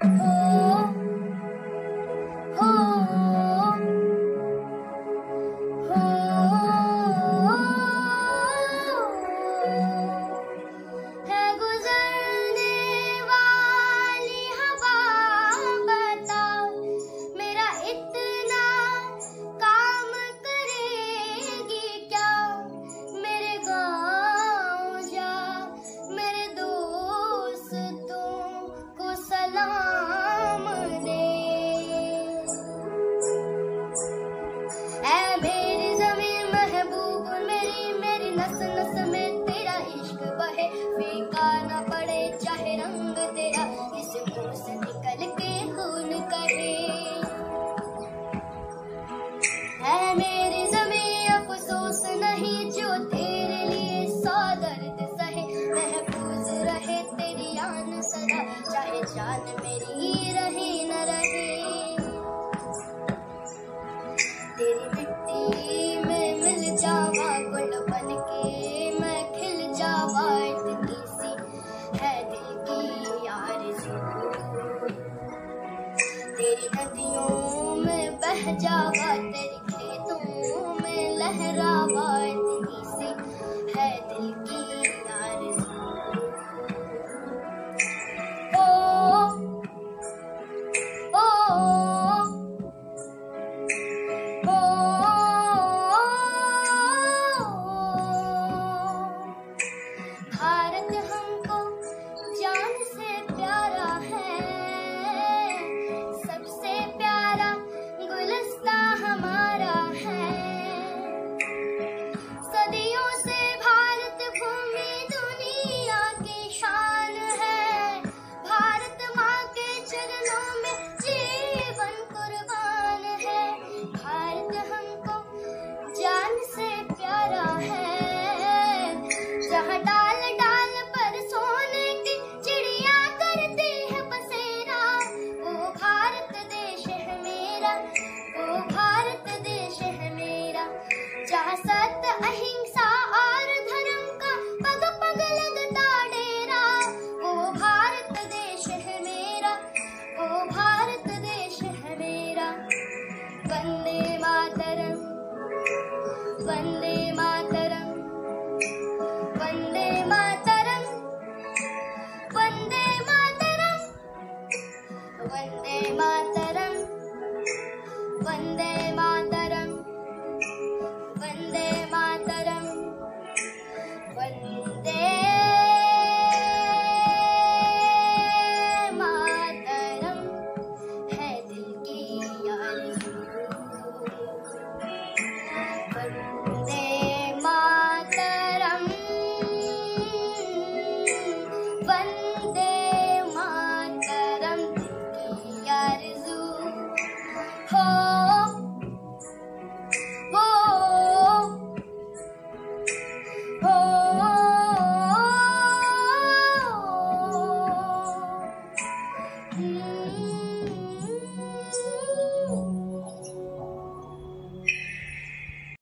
फीका न पड़े चाहे रंग तेरा, इस मुंह से निकल के खून कहे। है मेरी ज़मीं अफसोस नहीं जो तेरे लिए 100 दर्द सहे। महफूज रहे तेरी आन सदा, चाहे जान मेरी रहे न रहे। तेरी मिट्टी में मिल जावा गुल बन के मैं खिल जावा, इतनी सी है दिल की आरज़ू। तेरी नदियों में बह जावा, तेरी खेतों में लहरावा।